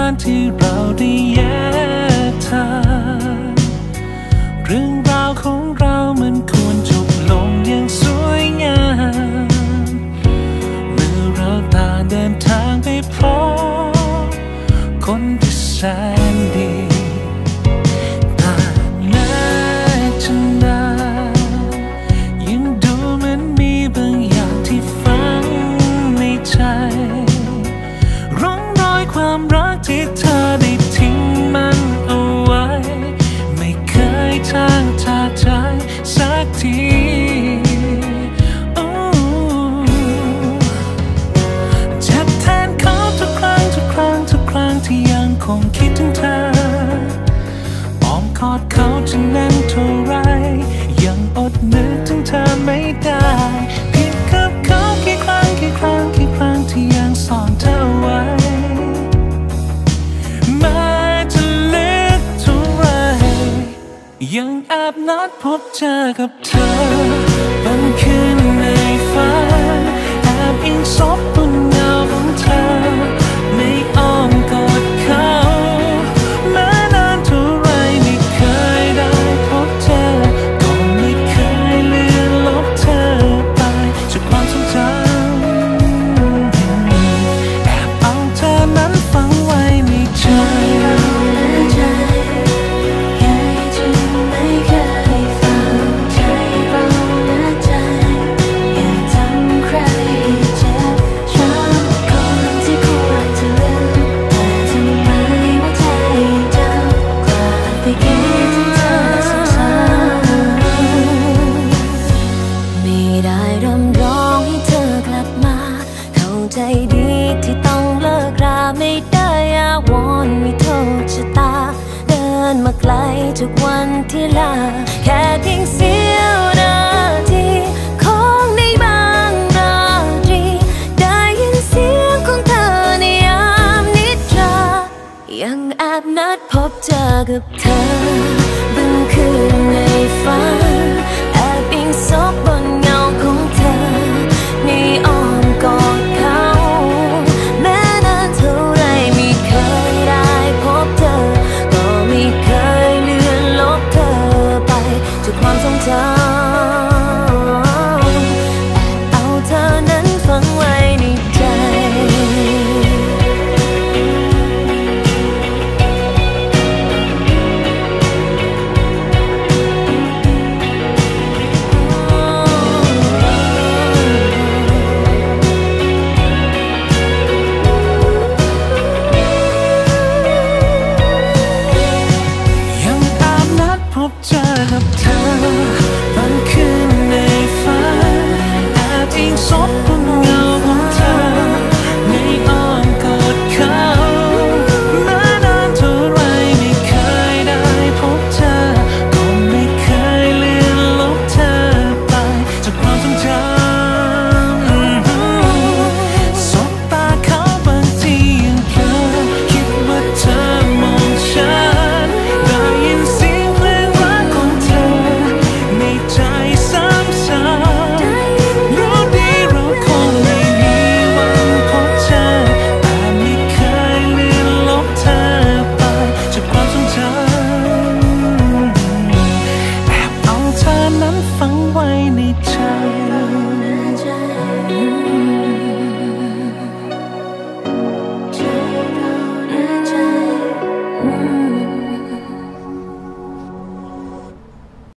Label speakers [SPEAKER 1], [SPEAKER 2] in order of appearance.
[SPEAKER 1] านที่เราได้แยกทางเรื่องราวของเรามันควรจบลงอย่างสวยงามเมื่อเราต่างเดินทางไปพบคนที่แสนดีแต่แม้จะนานยังดูเหมือนมีบางอย่างที่ฝังในใจร่องรอยความรักที่เธอได้ทิ้งมันเอาไว้ไม่เคยจางจากใจสักทีเจ็บแทนเขาทุกครั้งที่ยังคงคิดถึงเธออ้อมกอดเขาจะแน่นเท่าไรยังอดนึกถึงเธอไม่ได้ผิดกับเขากี่ครั้งที่ยังซ่อนเธอไว้แม้จะลึกเท่าไรยังแอบนัดพบเจอกับเธอบางคืนในฝันแอบอิงซบบนเงาของเธอไม่อ้อมกอดเขาแม้นานเท่าไรไม่เคยได้พบเธอก็ไม่เคยเลือนลบเธอไปจากความทรงจำแอบเอาเธอนั้นฝังไว้ในใจ
[SPEAKER 2] ใจดีที่ต้องเลิกราไม่ได้อาวรไม่โทษชะตาเดินมาไกลทุกวันที่ลาแค่เพียงเสี้ยวนาทีของในบางราตรีได้ยินเสียงของเธอในยามนิทรายังแอบนัดพบเจอกับเธอบางคืนในฝัน